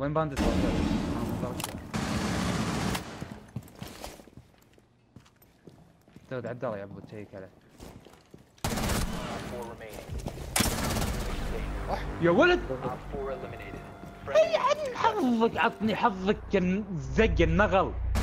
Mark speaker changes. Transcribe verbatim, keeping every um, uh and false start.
Speaker 1: وين باندت؟ انا ما ضربته. تاخذ عدال يا ابو تشيك عليه. يا ولد اي عن حظك، عطني حظك الزق النغل.